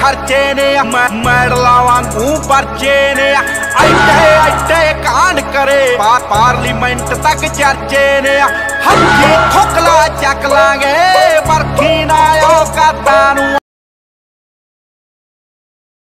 चर्चे ने मैडला वांगू परचे ने ऐडे ऐडे कांड करे पार्लीमेंट तक चर्चे ने हथी ठोकला चक लांगे परखी ना औकातां नूं